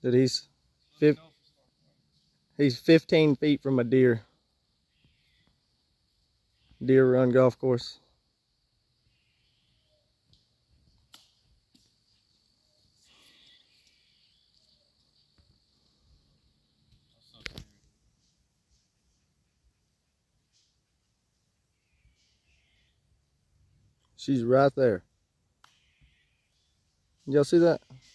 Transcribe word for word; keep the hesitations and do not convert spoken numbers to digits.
That he's fif he's fifteen feet from a deer. Deer Run Golf Course. She's right there. Y'all see that?